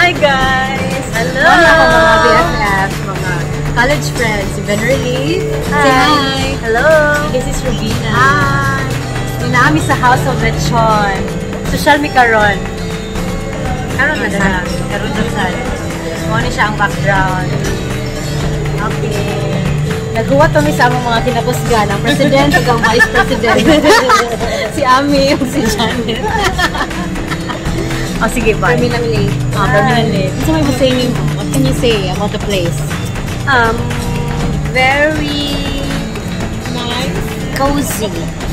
Hi guys! Hello! Mga mga BFF, mga college friends. Si Benerly. Say hi! Hello! This is Rubina. Hi! Nami sa House of Lechon. Social mi karon. Karon na na. Karon na sa. Muna siya ang background. Okay. Naghuwat kami sa among mga kinapusgan. Ang president at ang vice president. Si Ami o si Janet. Oh, sige, bye. Permanently. Permanently. So, what can you say about the place? Very nice. Cozy.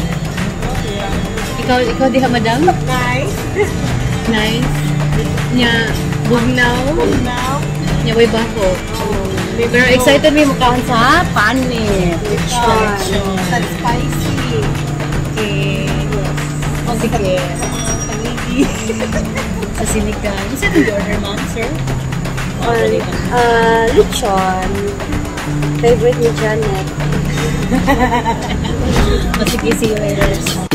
Ikaw diha, madam? Nice. Nice. Nya, bugnaw. Nya, way bako. Pero excited may mukhaan sa panit. Lechon. That's spicy. Okay. Oh, sige. Sa sinigang. Is that the order, ma'am, sir? Lechon. Favorite ni Janet. Sige, see you later.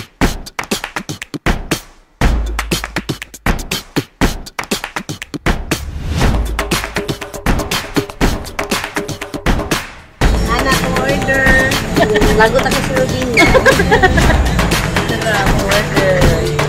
Anak order. Lagot ako si Rubina. Order.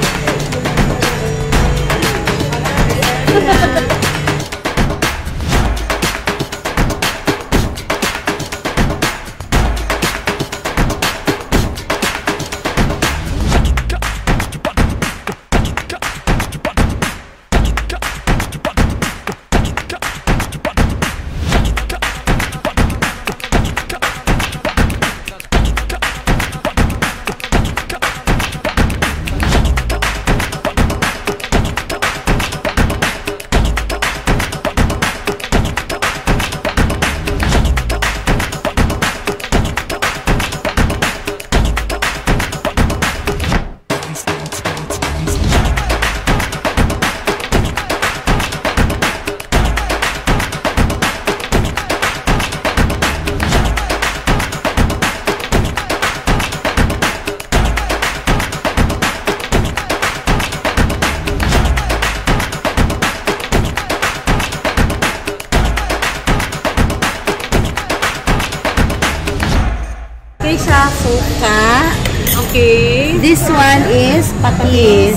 Suka. Okay. This one is patis.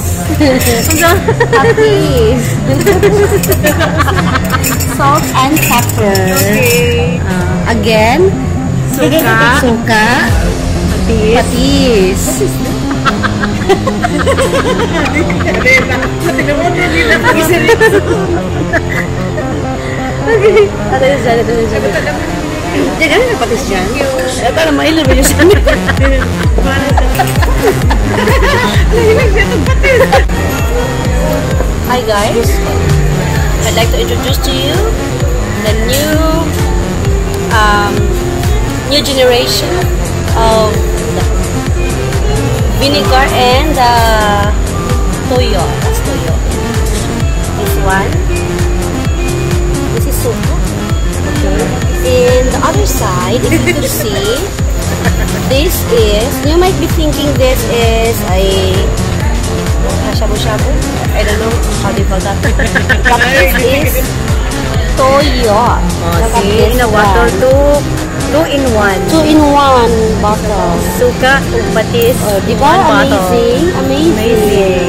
Patis. Salt and pepper. Okay. Again. Suka. Suka. Patis. Jangan ada patis dyan. Para mailo ba yun siya? Hi guys, I'd like to introduce to you the new generation of vinegar and toyo. That's toyo. This one. This is suka. Okay. In the other side, if you could see, this is, you might be thinking this is a shabu-shabu. I don't know how do you call that. But this is toyo. See, in a bottle, two in one. 2-in-1 bottle. Suka, patis, Diba? Amazing. Amazing.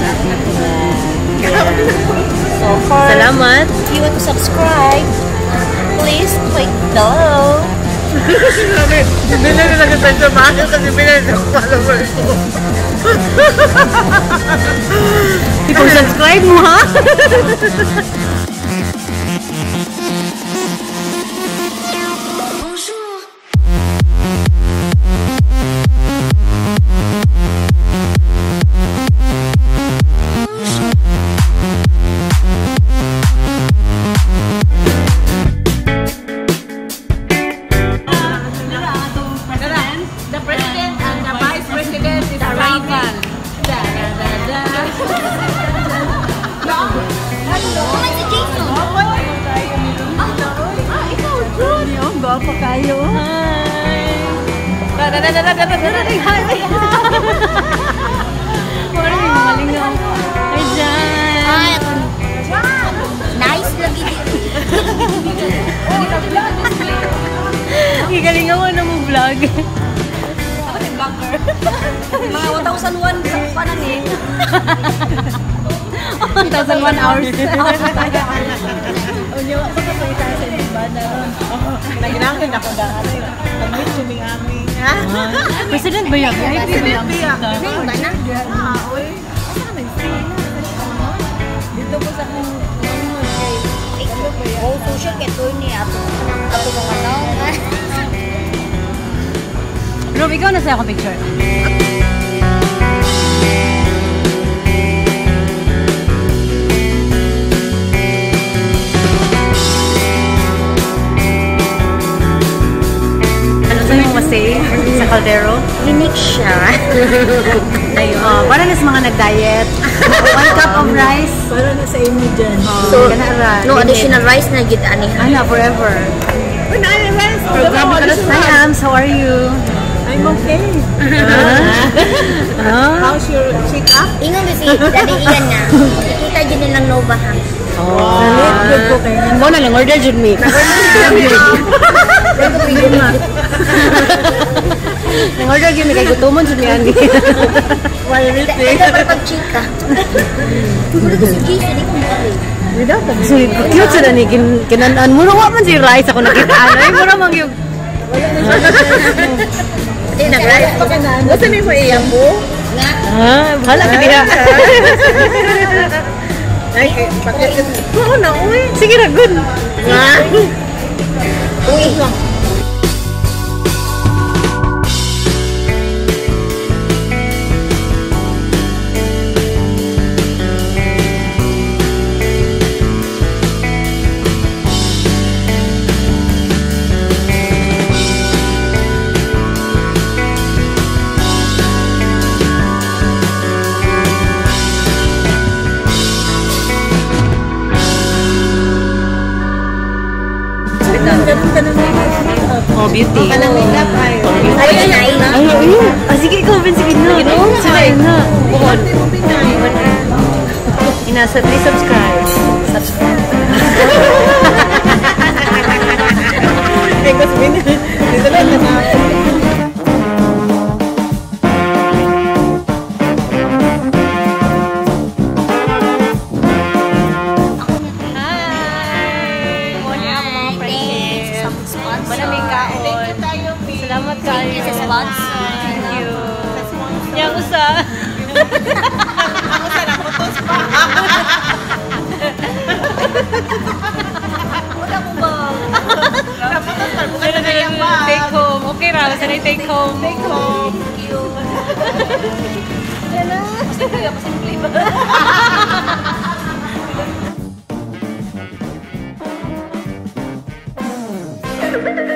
So for Salamat. if you want to subscribe, please click below. Hindi na nagkata'n sa bahay kasi pinag ako followers ko. Ipag-subscribe mo, ha? The president and the vice president is arrival. Gwapo kayo. Hi. Maling Hi, Jan. Nice. Igaling ako na mo vlog. Ako si vlogger. Mga 1,001 sa panan eh. 1,001 hours. Unyo, ako sa pagkita sa iba na ron. Naginangin ako dahil. Nag-meet suming aming. President ba yan? President Bia. Ba na? Uy. Asa ka nag-stay? Dito po sa kong Oh, social keto ni ato mga ano. Rob, ikaw na sa'yo akong picture. Ano sa'yo yung masay sa kaldero? Unique siya. Ayun. Para na sa mga nag-diet. 1 cup of rice. para na sa inyo dyan. So, Ganara. no additional rice na gid ani. Ano, forever. Uy, na-realize ko. Hi, Ams. How are you? I'm okay. How's your check-up? Ingon kasi dali iyan na. Kita gid nilang Nova ha. Nalit, good po kayo. Mo na lang, order jud me. Nang-order gyud mi kay gutomon jud mi ani. Ito pa pag-chika. Sige, sige ko mo. So, cute sila ni kinanan mo wa man si rice ako nakita. Ay, mura man yung Hindi nag-rice pa ka na. Gusto niyo po iyan po? Nga. bahala ka diha. Ay, bakit? Oo na, uy. Sige na, good. Nga. Uy. Oh, beauty. Kanang makeup ay. Ayun na Ayun. Sige, ikaw, Ben, sige na. Sige na. Bukod. Inasa, please subscribe. Subscribe. Ay, gusto niyo. Dito lang na. Malamig kaon. Salamat kayo. Sa spots. Thank you. Yang usa. Ako sa nakutos pa. Wala mo ba? Nakutos pa. Bukan na yung Take home. Okay ra, sana take home. Take home. Thank you. Simple ako, simple ba?